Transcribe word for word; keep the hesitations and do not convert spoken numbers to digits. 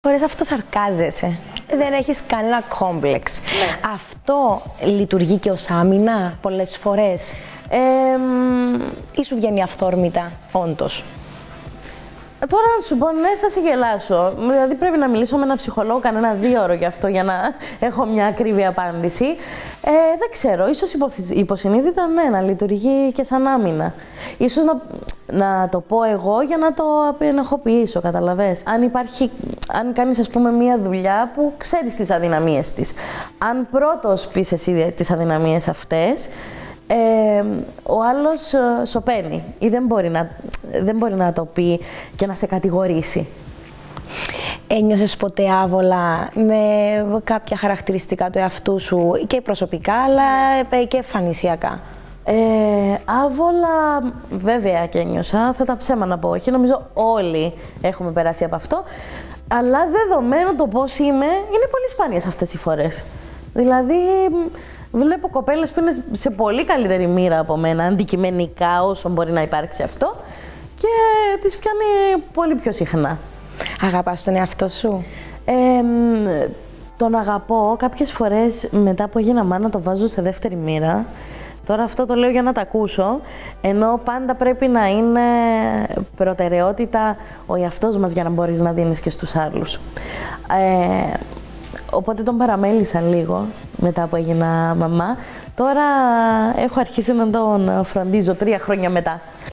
Φορές αυτό σαρκάζεσαι. Δεν έχεις κανένα κόμπλεξ. Ναι. Αυτό λειτουργεί και ως άμυνα πολλές φορές. Ε, Ή σου βγαίνει αυθόρμητα, όντως. Τώρα να σου πω, ναι, θα σε γελάσω. Δηλαδή πρέπει να μιλήσω με έναν ψυχολόγο κανένα δύο ώρο γι' αυτό για να έχω μια ακρίβεια απάντηση. Ε, δεν ξέρω, ίσως υποσυνείδητα ναι, να λειτουργεί και σαν άμυνα. Ίσως να, να το πω εγώ για να το απενεχοποιήσω, καταλαβες. Αν υπάρχει, αν κάνεις ας πούμε μια δουλειά που ξέρεις τις αδυναμίες της. Αν πρώτος πεις εσύ τις αδυναμίες αυτές, Ε, ο άλλος ε, σωπαίνει ή δεν μπορεί, να, δεν μπορεί να το πει και να σε κατηγορήσει. Ένιωσες ποτέ άβολα με κάποια χαρακτηριστικά του εαυτού σου και προσωπικά αλλά και εμφανισιακά? Ε, άβολα βέβαια και ένιωσα, θα τα ψέμα να πω όχι, νομίζω όλοι έχουμε περάσει από αυτό, αλλά δεδομένου το πώς είμαι, είναι πολύ σπάνιες αυτές οι φορές. Δηλαδή, βλέπω κοπέλες που είναι σε πολύ καλύτερη μοίρα από μένα, αντικειμενικά όσο μπορεί να υπάρξει αυτό, και τις πιάνει πολύ πιο συχνά. Αγαπάς τον εαυτό σου? Ε, τον αγαπώ. Κάποιες φορές μετά που έγινα μάνα το βάζω σε δεύτερη μοίρα. Τώρα αυτό το λέω για να τα ακούσω, ενώ πάντα πρέπει να είναι προτεραιότητα ο εαυτός μας για να μπορείς να δίνεις και στους άλλους. Ε, Οπότε τον παραμέλησα λίγο μετά που έγινα μαμά. Τώρα έχω αρχίσει να τον φροντίζω τρία χρόνια μετά.